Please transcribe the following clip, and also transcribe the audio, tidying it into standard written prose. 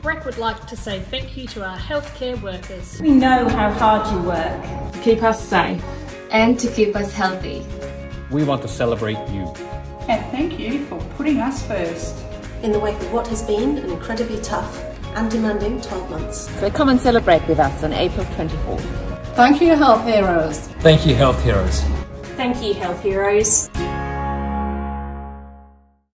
BREC would like to say thank you to our healthcare workers. We know how hard you work to keep us safe and to keep us healthy. We want to celebrate you. And thank you for putting us first. In the wake of what has been an incredibly tough and demanding 12 months. So come and celebrate with us on April 24th. Thank you, Health Heroes. Thank you, Health Heroes. Thank you, Health Heroes.